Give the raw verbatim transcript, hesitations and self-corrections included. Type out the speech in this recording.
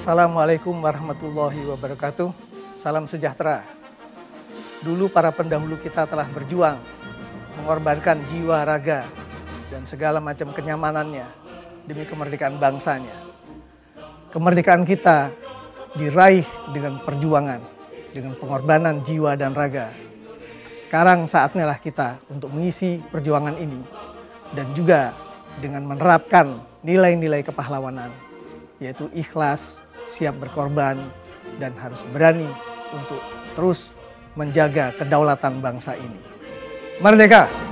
Assalamualaikum warahmatullahi wabarakatuh. Salam sejahtera. Dulu para pendahulu kita telah berjuang, mengorbankan jiwa, raga, dan segala macam kenyamanannya demi kemerdekaan bangsanya. Kemerdekaan kita diraih dengan perjuangan, dengan pengorbanan jiwa dan raga. Sekarang saatnya lah kita untuk mengisi perjuangan ini dan juga dengan menerapkan nilai-nilai kepahlawanan, yaitu ikhlas, siap berkorban, dan harus berani untuk terus menjaga kedaulatan bangsa ini. Merdeka!